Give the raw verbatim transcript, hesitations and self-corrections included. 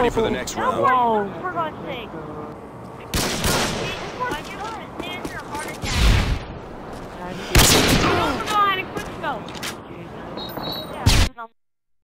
ready for the next round. No, for God's sake. I'm